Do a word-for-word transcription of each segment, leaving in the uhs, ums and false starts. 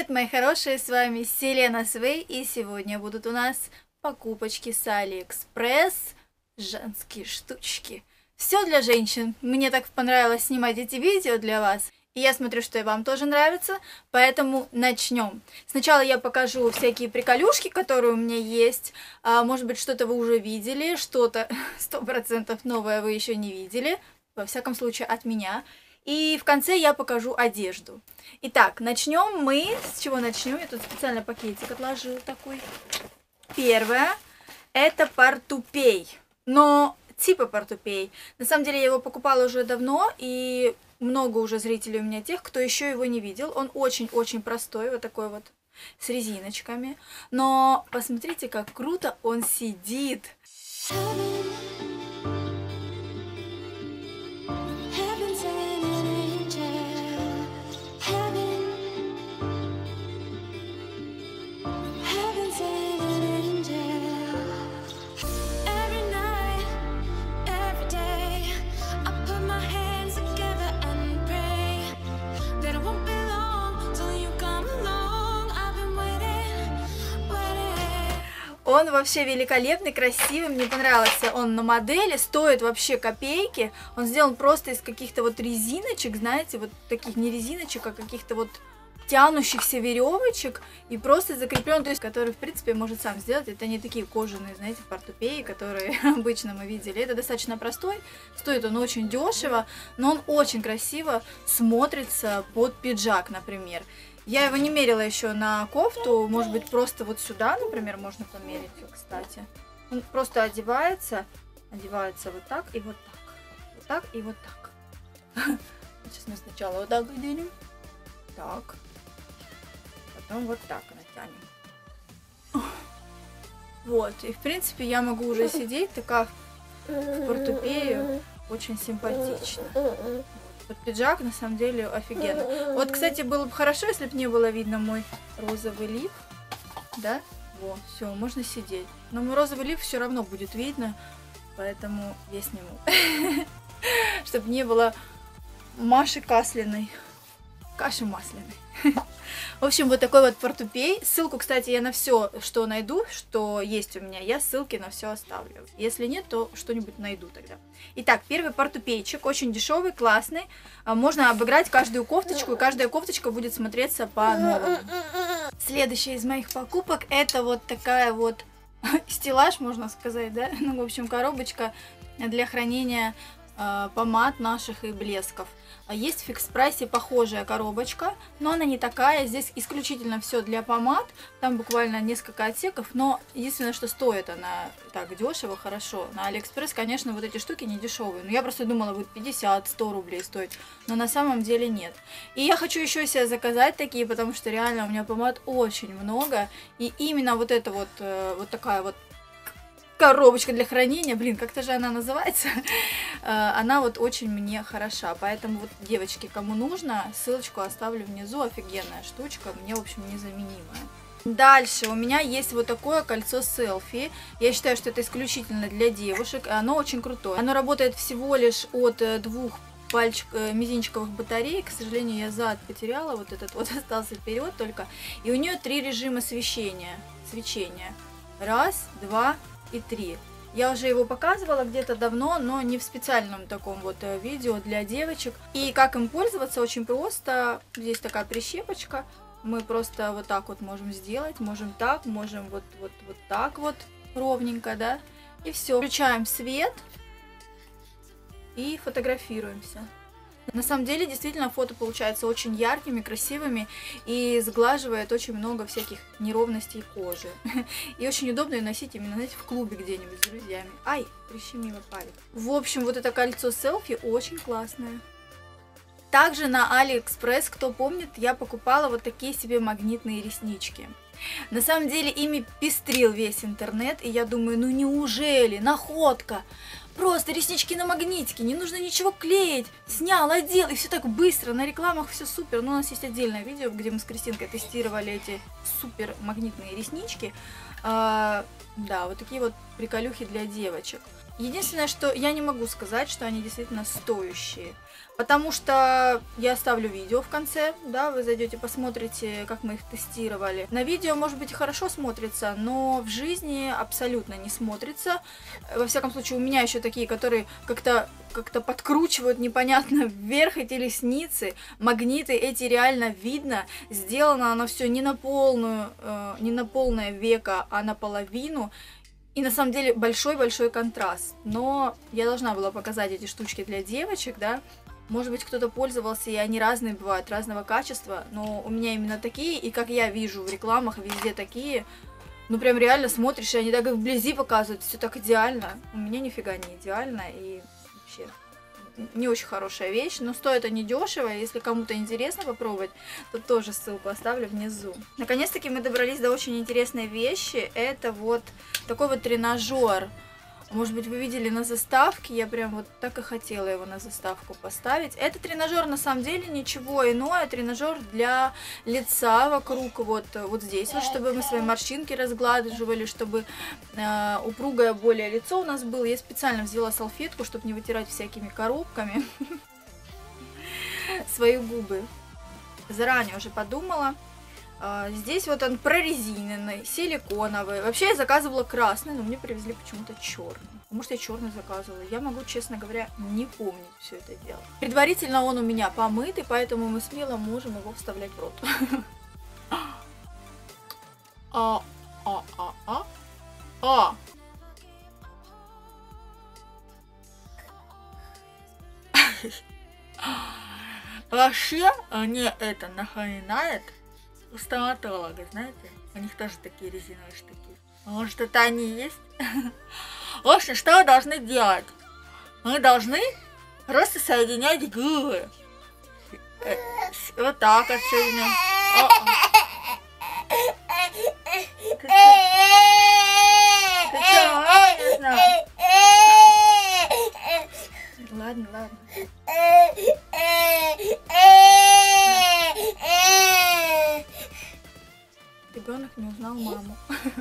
Привет, мои хорошие, с вами Селена Свей, и сегодня будут у нас покупочки с Алиэкспресс, женские штучки. Все для женщин. Мне так понравилось снимать эти видео для вас, и я смотрю, что и вам тоже нравится, поэтому начнем. Сначала я покажу всякие приколюшки, которые у меня есть. А, может быть, что-то вы уже видели, что-то сто процентов новое вы еще не видели, во всяком случае от меня. И в конце я покажу одежду. Итак, начнем мы. С чего начнем? Я тут специально пакетик отложил такой. Первое. Это портупей. Но типа портупей. На самом деле я его покупала уже давно. И много уже зрителей у меня тех, кто еще его не видел. Он очень-очень простой. Вот такой вот с резиночками. Но посмотрите, как круто он сидит. Он вообще великолепный, красивый, мне понравился он на модели, стоит вообще копейки. Он сделан просто из каких-то вот резиночек, знаете, вот таких не резиночек, а каких-то вот тянущихся веревочек и просто закреплен, то есть который, в принципе, может сам сделать. Это не такие кожаные, знаете, портупеи, которые обычно мы видели. Это достаточно простой, стоит он очень дешево, но он очень красиво смотрится под пиджак, например. Я его не мерила еще на кофту, может быть, просто вот сюда, например, можно померить, кстати. Он просто одевается, одевается вот так и вот так, вот так и вот так. Сейчас мы сначала вот так оденем, так, потом вот так натянем. Вот, и в принципе я могу уже сидеть такая в портупее, очень симпатично. Вот пиджак на самом деле офигенно. Вот, кстати, было бы хорошо, если бы не было видно мой розовый лиф. Да? Во, все, можно сидеть. Но мой розовый лиф все равно будет видно, поэтому я сниму. Чтобы не было Маши Каслиной. Каши масляной. В общем, вот такой вот портупей. Ссылку, кстати, я на все, что найду, что есть у меня, я ссылки на все оставлю. Если нет, то что-нибудь найду тогда. Итак, первый портупейчик, очень дешевый, классный. Можно обыграть каждую кофточку, и каждая кофточка будет смотреться по-новому. Следующая из моих покупок это вот такая вот стеллаж, можно сказать, да? Ну, в общем, коробочка для хранения э, помад наших и блесков. Есть в фикс-прайсе похожая коробочка, но она не такая. Здесь исключительно все для помад. Там буквально несколько отсеков, но единственное, что стоит она так дешево, хорошо. На Алиэкспресс, конечно, вот эти штуки не дешевые. Но я просто думала, будет пятьдесят-сто рублей стоить. Но на самом деле нет. И я хочу еще себе заказать такие, потому что реально у меня помад очень много. И именно вот эта вот, вот такая вот коробочка для хранения, блин, как-то же она называется, она вот очень мне хороша, поэтому вот, девочки, кому нужно, ссылочку оставлю внизу, офигенная штучка, мне, в общем, незаменимая. Дальше у меня есть вот такое кольцо селфи, я считаю, что это исключительно для девушек, оно очень крутое, оно работает всего лишь от двух пальчик, мизинчиковых батареек, к сожалению, я зад потеряла, вот этот вот остался вперед только, и у нее три режима свечения, свечения, раз, два, и три. Я уже его показывала где-то давно, но не в специальном таком вот видео для девочек. И как им пользоваться, очень просто. Здесь такая прищепочка. Мы просто вот так вот можем сделать. Можем так, можем вот, вот, вот так вот ровненько, да. И все. Включаем свет и фотографируемся. На самом деле, действительно, фото получаются очень яркими, красивыми и сглаживает очень много всяких неровностей кожи. И очень удобно ее носить именно, знаете, в клубе где-нибудь с друзьями. Ай, прищемила палец. В общем, вот это кольцо селфи очень классное. Также на Алиэкспресс, кто помнит, я покупала вот такие себе магнитные реснички. На самом деле, ими пестрил весь интернет, и я думаю, ну неужели, находка? Просто реснички на магнитике, не нужно ничего клеить. Снял, одел, и все так быстро. На рекламах все супер. Но у нас есть отдельное видео, где мы с Кристинкой тестировали эти супер магнитные реснички. А, да, вот такие вот приколюхи для девочек. Единственное, что я не могу сказать, что они действительно стоящие. Потому что я оставлю видео в конце, да, вы зайдете, посмотрите, как мы их тестировали. На видео, может быть, и хорошо смотрится, но в жизни абсолютно не смотрится. Во всяком случае, у меня еще такие, которые как-то как-то подкручивают непонятно вверх эти ресницы. Магниты эти реально видно. Сделано оно все не на полную, э, не на полное веко, а наполовину. И на самом деле большой-большой контраст. Но я должна была показать эти штучки для девочек, да. Может быть, кто-то пользовался, и они разные бывают, разного качества, но у меня именно такие, и как я вижу в рекламах, везде такие, ну прям реально смотришь, и они так и вблизи показывают, все так идеально. У меня нифига не идеально, и вообще не очень хорошая вещь, но стоит они дешево, если кому-то интересно попробовать, то тоже ссылку оставлю внизу. Наконец-таки мы добрались до очень интересной вещи, это вот такой вот тренажер. Может быть, вы видели на заставке, я прям вот так и хотела его на заставку поставить. Это тренажер на самом деле ничего иное, тренажер для лица вокруг, вот, вот здесь, вот, чтобы мы свои морщинки разгладживали, чтобы э, упругое более лицо у нас было. Я специально взяла салфетку, чтобы не вытирать всякими коробками свои губы. Заранее уже подумала. Здесь вот он прорезиненный, силиконовый. Вообще я заказывала красный, но мне привезли почему-то черный. Может, я черный заказывала. Я могу, честно говоря, не помнить все это дело. Предварительно он у меня помытый, поэтому мы смело можем его вставлять в рот. А, а, а, а, а. Вообще, мне это напоминает стоматолога, знаете? У них тоже такие резиновые штуки. Может, это они и есть? В общем, что мы должны делать? Мы должны просто соединять губы. Вот так вот соединять. Ты что, мама не знаю? Ладно, ладно. Ребенок не узнал маму.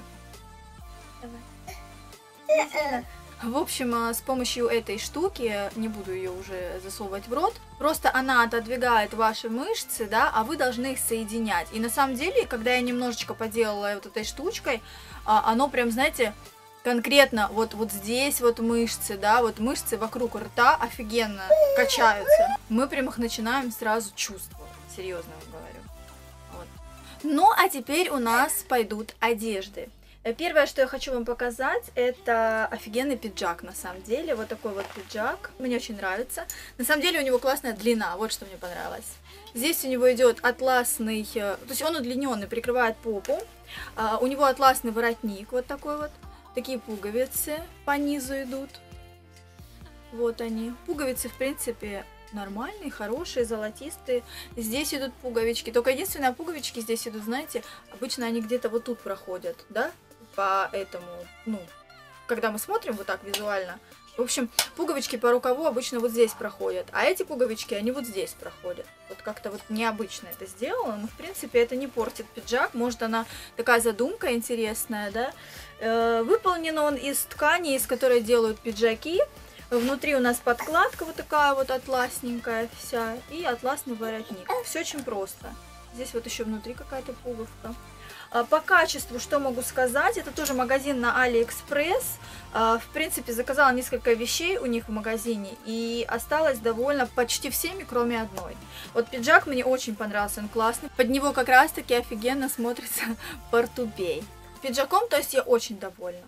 Давай. В общем, с помощью этой штуки, не буду ее уже засовывать в рот, просто она отодвигает ваши мышцы, да, а вы должны их соединять. И на самом деле, когда я немножечко поделала вот этой штучкой, оно прям, знаете, конкретно вот, вот здесь вот мышцы, да, вот мышцы вокруг рта офигенно качаются. Мы прям их начинаем сразу чувствовать, серьезно вам говорю. Вот. Ну, а теперь у нас пойдут одежды. Первое, что я хочу вам показать, это офигенный пиджак, на самом деле. Вот такой вот пиджак. Мне очень нравится. На самом деле у него классная длина, вот что мне понравилось. Здесь у него идет атласный, то есть он удлиненный, прикрывает попу. У него атласный воротник, вот такой вот. Такие пуговицы по низу идут. Вот они. Пуговицы, в принципе, нормальные, хорошие, золотистые. Здесь идут пуговички. Только единственное, пуговички здесь идут, знаете, обычно они где-то вот тут проходят, да? Поэтому, ну, когда мы смотрим вот так визуально, в общем, пуговички по рукаву обычно вот здесь проходят, а эти пуговички, они вот здесь проходят. Вот как-то вот необычно это сделано, но, в принципе, это не портит пиджак. Может, она такая задумка интересная, да? Э, выполнен он из ткани, из которой делают пиджаки. Внутри у нас подкладка вот такая вот атласненькая вся и атласный воротник. Все очень просто. Здесь вот еще внутри какая-то пуговка. По качеству, что могу сказать, это тоже магазин на Алиэкспресс. В принципе, заказала несколько вещей у них в магазине и осталось довольно почти всеми, кроме одной. Вот пиджак мне очень понравился, он классный. Под него как раз-таки офигенно смотрится портупей. Пиджаком, то есть я очень довольна.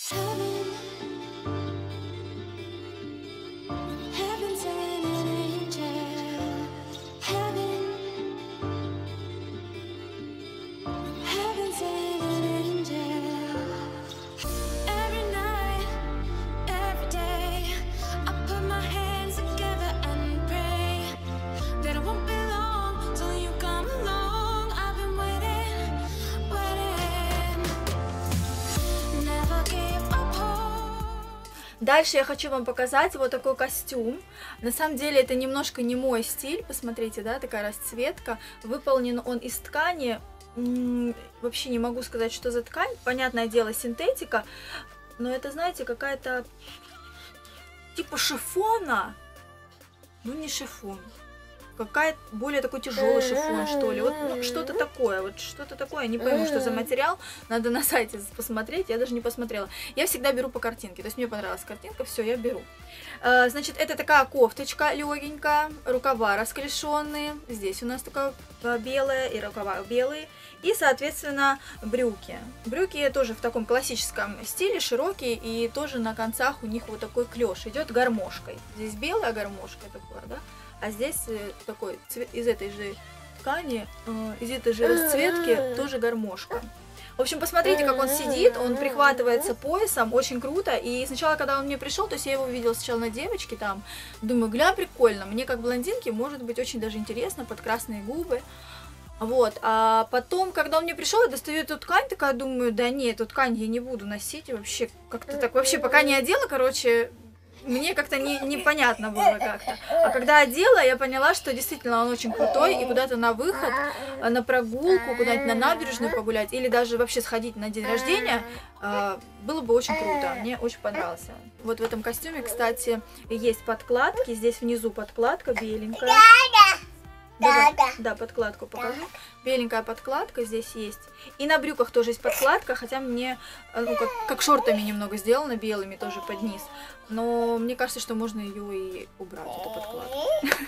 Дальше я хочу вам показать вот такой костюм. На самом деле это немножко не мой стиль. Посмотрите, да, такая расцветка. Выполнен он из ткани. М-м, вообще не могу сказать, что за ткань. Понятное дело, синтетика. Но это, знаете, какая-то типа шифона, ну не шифон. Какая более такой тяжелый шифон, что ли. Вот ну, что-то такое, вот что-то такое. Не пойму, что за материал. Надо на сайте посмотреть. Я даже не посмотрела. Я всегда беру по картинке. То есть мне понравилась картинка, все, я беру. А, значит, это такая кофточка легенькая, рукава расклешенные. Здесь у нас такая белая и рукава белые. И, соответственно, брюки. Брюки тоже в таком классическом стиле, широкие, и тоже на концах у них вот такой клеш. Идет гармошкой. Здесь белая гармошка такая, да? А здесь такой цвет из этой же ткани, из этой же расцветки тоже гармошка. В общем, посмотрите, как он сидит, он прихватывается поясом, очень круто. И сначала, когда он мне пришел, то есть я его видела сначала на девочке там, думаю, гля, прикольно, мне как блондинке может быть очень даже интересно, под красные губы. Вот, а потом, когда он мне пришел, я достаю эту ткань, такая думаю, да нет, эту ткань я не буду носить, вообще как-то так, вообще пока не одела, короче, мне как-то не, непонятно было как-то. А когда одела, я поняла, что действительно он очень крутой, и куда-то на выход, на прогулку, куда-нибудь на набережную погулять, или даже вообще сходить на день рождения, было бы очень круто, мне очень понравился. Вот в этом костюме, кстати, есть подкладки, здесь внизу подкладка беленькая. Да, да, да, подкладку покажу. Беленькая подкладка здесь есть. И на брюках тоже есть подкладка, хотя мне, ну, как, как шортами немного сделано, белыми тоже под низ. Но мне кажется, что можно ее и убрать, эту подкладку.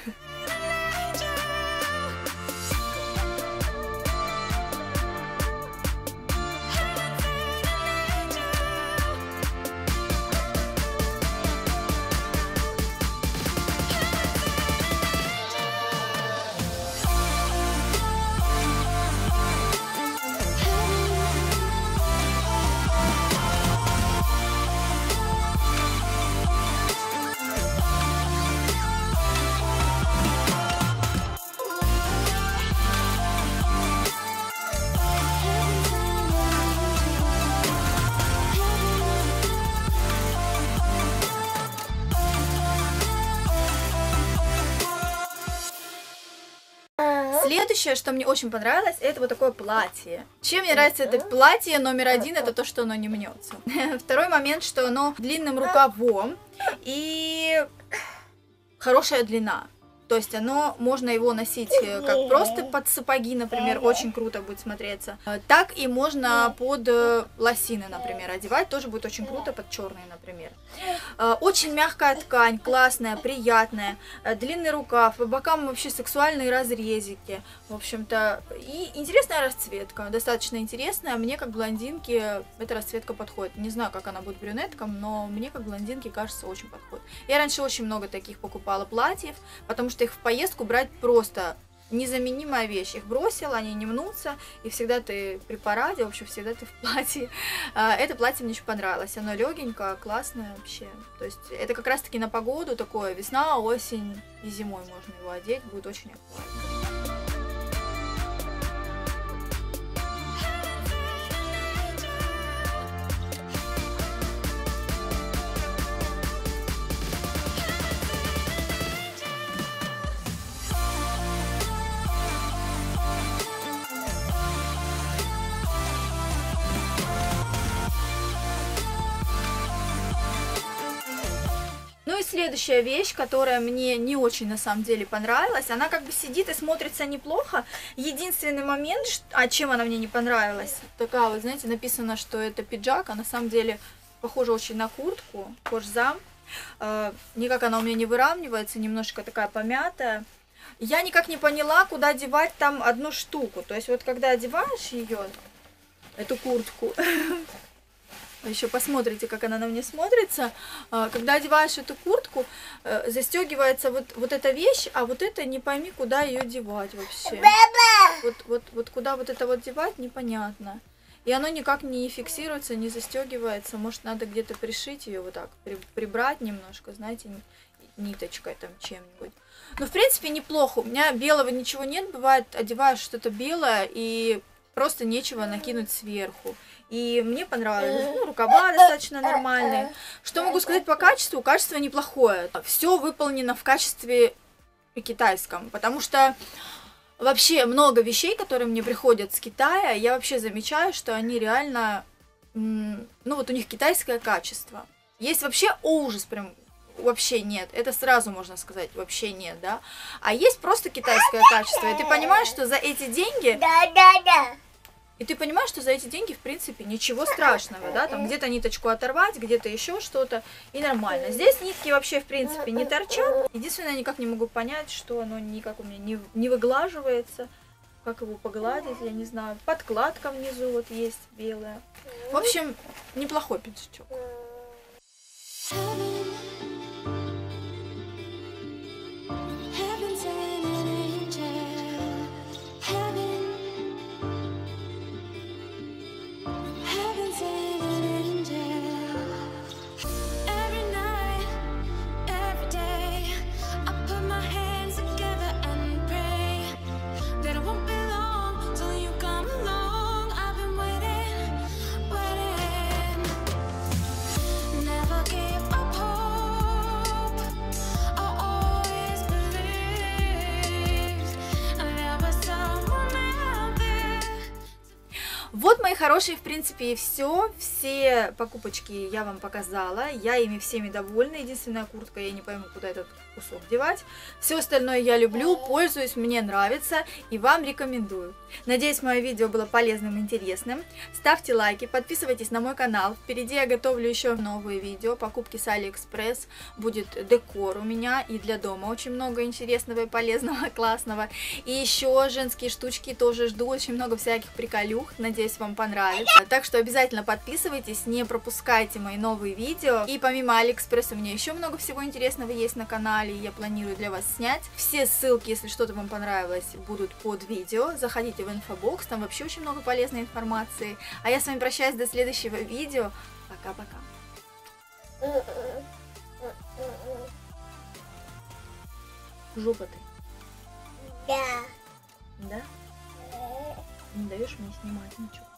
Следующее, что мне очень понравилось, это вот такое платье. Чем мне нравится это платье номер один, это то, что оно не мнется. Второй момент, что оно длинным рукавом и хорошая длина. То есть оно, можно его носить как просто под сапоги, например, очень круто будет смотреться. Так и можно под лосины, например, одевать, тоже будет очень круто, под черные, например. Очень мягкая ткань, классная, приятная, длинный рукав, по бокам вообще сексуальные разрезики, в общем-то. И интересная расцветка, достаточно интересная, мне как блондинке эта расцветка подходит. Не знаю, как она будет брюнеткам, но мне как блондинке, кажется, очень подходит. Я раньше очень много таких покупала платьев, потому что их в поездку брать просто незаменимая вещь. Их бросила, они не мнутся, и всегда ты при параде, в общем, всегда ты в платье. Это платье мне очень понравилось. Оно легенькое, классное вообще. То есть это как раз-таки на погоду такое, весна, осень и зимой можно его одеть, будет очень актуально. Ну и следующая вещь, которая мне не очень на самом деле понравилась, она как бы сидит и смотрится неплохо. Единственный момент, а чем она мне не понравилась, такая вот, знаете, написано, что это пиджак, а на самом деле похоже очень на куртку, кожзам. Э, никак она у меня не выравнивается, немножко такая помятая. Я никак не поняла, куда девать там одну штуку. То есть вот когда одеваешь ее, эту куртку, еще посмотрите, как она на мне смотрится. Когда одеваешь эту куртку, застегивается вот, вот эта вещь, а вот это не пойми, куда ее девать вообще. Вот, вот, вот куда вот это вот девать, непонятно. И оно никак не фиксируется, не застегивается. Может, надо где-то пришить ее вот так, при, прибрать немножко, знаете, ниточкой там чем-нибудь. Но, в принципе, неплохо. У меня белого ничего нет. Бывает, одеваешь что-то белое и просто нечего накинуть сверху. И мне понравилось. Ну, рукава достаточно нормальные. Что могу сказать по качеству? Качество неплохое. Все выполнено в качестве китайском. Потому что вообще много вещей, которые мне приходят с Китая, я вообще замечаю, что они реально... Ну, вот у них китайское качество. Есть вообще ужас прям... вообще нет. Это сразу можно сказать, вообще нет, да. А есть просто китайское качество. И ты понимаешь, что за эти деньги... Да, да, да. И ты понимаешь, что за эти деньги, в принципе, ничего страшного, да, там где-то ниточку оторвать, где-то еще что-то, и нормально. Здесь нитки вообще, в принципе, не торчат. Единственное, я никак не могу понять, что оно никак у меня не, не выглаживается. Как его погладить, я не знаю. Подкладка внизу вот есть белая. В общем, неплохой пиджачок. Вот, мои хорошие, в принципе, и все. Все покупочки я вам показала. Я ими всеми довольна. Единственная куртка, я не пойму, куда этот кусок девать. Все остальное я люблю, пользуюсь, мне нравится и вам рекомендую. Надеюсь, мое видео было полезным и интересным. Ставьте лайки, подписывайтесь на мой канал. Впереди я готовлю еще новые видео. Покупки с Алиэкспресс. Будет декор у меня и для дома очень много интересного и полезного, классного. И еще женские штучки тоже жду. Очень много всяких приколюх. Надеюсь, вам понравится. Так что обязательно подписывайтесь, не пропускайте мои новые видео. И помимо Алиэкспресс у меня еще много всего интересного есть на канале. Я планирую для вас снять. Все ссылки, если что-то вам понравилось, будут под видео. Заходите в инфобокс, там вообще очень много полезной информации. А я с вами прощаюсь до следующего видео. Пока-пока. Жопа ты. Да. Да? Не даешь мне снимать ничего.